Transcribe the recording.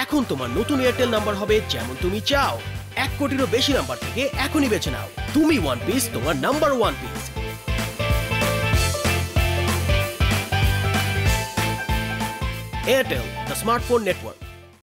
এখন তোমার নতুন এয়ারটেল নাম্বার হবে যেমন তুমি চাও। 1 কোটিরও বেশি নাম্বার থেকে এখনই বেছে নাও। তুমি ওয়ান পিস, তোমার number one piece. Airtel, the smartphone network.